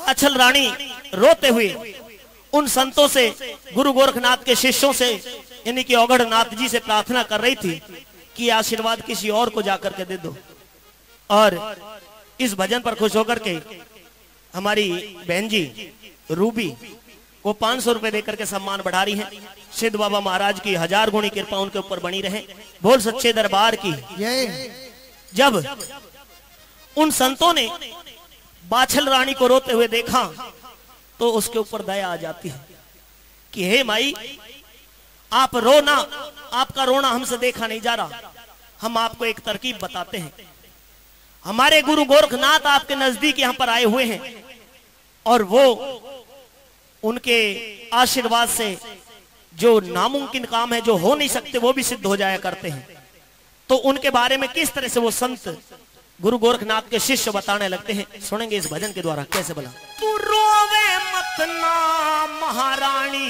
बाछल रानी रोते हुए उन संतों से, गुरु गोरखनाथ के शिष्यों से, यानी कि औगढ़नाथ जी से प्रार्थना कर रही थी कि आशीर्वाद किसी और को जाकर के दे दो। और इस भजन पर खुश होकर के हमारी बहन जी रूबी वो 500 रुपए देकर के सम्मान बढ़ा रही हैं। सिद्ध बाबा महाराज की 1000 गुणी कृपा उनके ऊपर बनी रहे। बोल सच्चे दरबार की। जब उन संतों ने बाछल रानी को रोते हुए देखा तो उसके ऊपर दया आ जाती है कि हे माई, आप रोना, आपका रोना हमसे देखा नहीं जा रहा। हम आपको एक तरकीब बताते हैं। हमारे गुरु गोरखनाथ आपके नजदीक यहां पर आए हुए हैं और वो उनके आशीर्वाद से जो नामुमकिन काम है, जो हो नहीं सकते, वो भी सिद्ध हो जाया करते हैं। तो उनके बारे में किस तरह से वो संत गुरु गोरखनाथ के शिष्य बताने लगते हैं, सुनेंगे इस भजन के द्वारा। कैसे बोला? तू रोवे मत ना महारानी,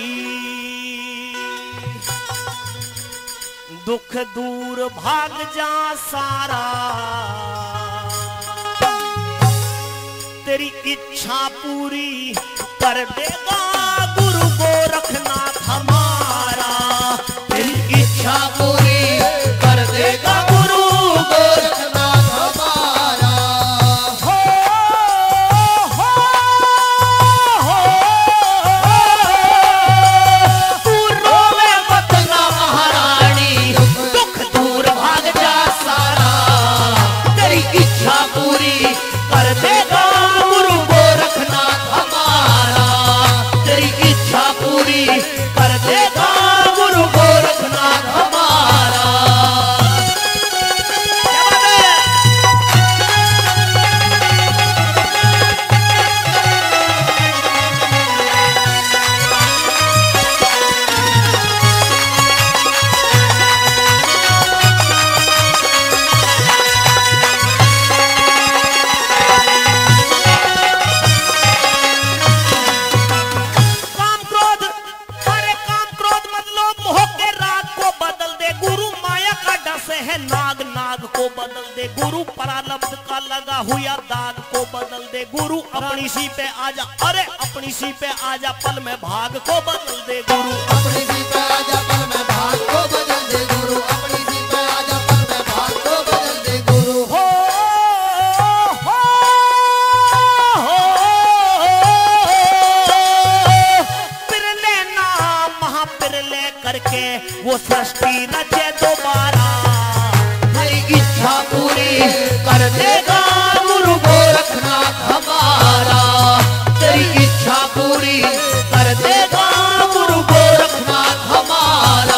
दुख दूर भाग जा सारा, तेरी इच्छा पूरी कर देगा गुरु गोरखनाथ हमारा, तेरी इच्छा पूरी कर देगा गुरु गोरखनाथ हमारा। हो तू रोवे मत ना महारानी, दुख दूर भाग जा सारा, तेरी इच्छा पूरी कर देगा गुरु गोरखनाथ हमारा, तेरी इच्छा पूरी कर देगा गुरु गोरखनाथ हमारा। नाग नाग को बदल दे गुरु, परालब्ध का लगा हुआ दाग को बदल दे गुरु, अपनी सी पे आजा, अरे अपनी सी पे आजा, पल में भाग को बदल दे गुरु, अपनी सी पे आजा, पल में भाग को बदल दे गुरु, अपनी सी पे आजा, पल में भाग को बदल दे गुरु। हो पिरले ना महापिरले करके वो सृष्टि रचे दोबारा, इच्छा पूरी कर देगा गुरु गोरखनाथ हमारा, तेरी इच्छा पूरी कर देगा गुरु गोरखनाथ हमारा।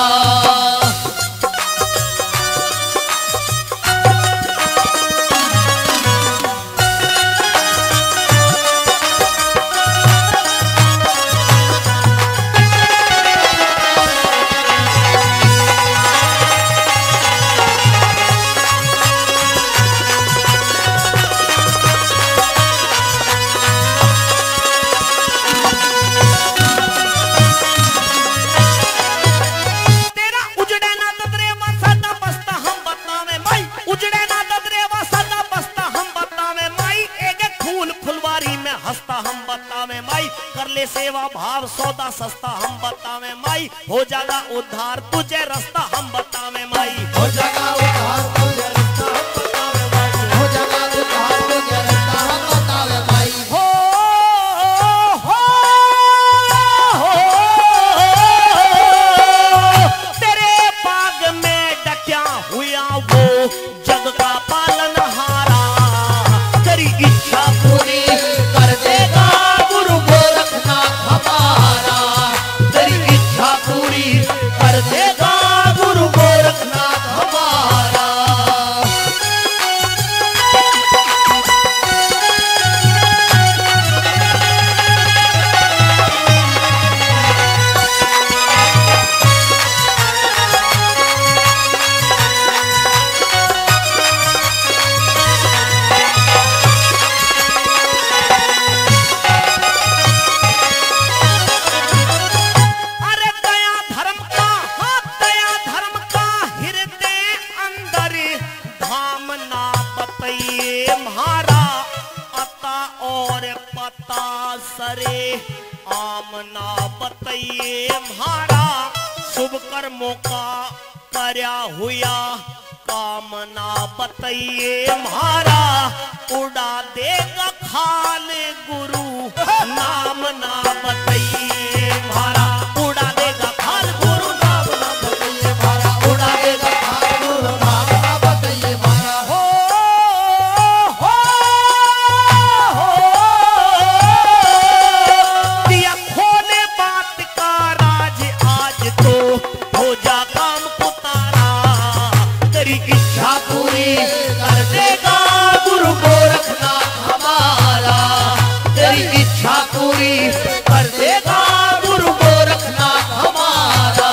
कर ले सेवा भाव सौदा सस्ता हम बतावे माई, हो जाएगा उद्धार तुझे रास्ता हम बतावे माई, हो जाएगा उद्धार तुझे रास्ता हम बतावे माई, हो जाएगा उद्धार तुझे रास्ता हम बतावे माई। हो तेरे बाग में डकिया हुआ वो जग का पालनहारा, तेरी इच्छा पूरी कर देगा गुरु गोरखनाथ हमारा, तेरी इच्छा पूरी कर देगा गुरु गोरखनाथ हमारा। सरे आमना बतइए म्हारा शुभ कर्मों का करया हुआ कामना बतइए म्हारा उड़ा देगा खाल गुरु नाम ना बतइए म्हारा उड़ा देगा खाल गुरु नाम ना बताइए मारा उड़ा देगा खाल गुरु नाम ना बताइए मारा हो दिया खोले बात का राज आज तो हो जा काम को तारा तेरी इच्छा पूरी कर देगा गुरु गोरखनाथ हमारा तेरी इच्छा पूरी कर देगा गुरु गोरखनाथ हमारा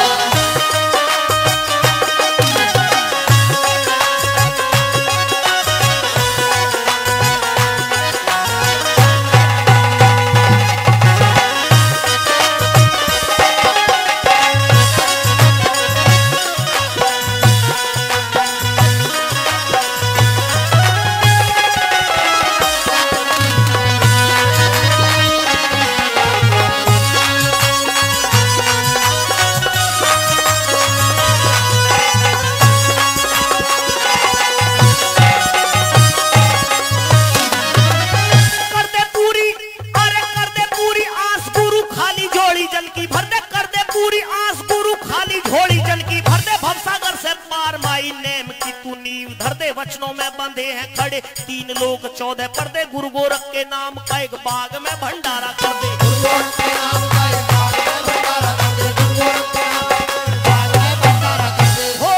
कर दे पूरी अरे कर दे पूरी आस गुरु खाली झोली जल की भर दे कर दे पूरी आस गुरु खाली झोली जल की भर दे भवसागर से पार माई नेम की तू नींव धर दे वचनों में बंधे हैं खड़े 3 लोग 14 पर्दे गुरु गोरख के नाम का एक बाग में भंडारा कर दे गुरु गोरख के नाम का एक बाग में भंडारा कर दे गुरु गोरख के नाम का एक बाग में भंडारा कर दे हो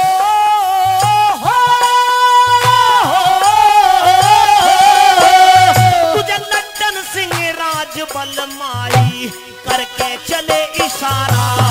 तुझे लड्डन सिंह राज बल माई करके चले इशारा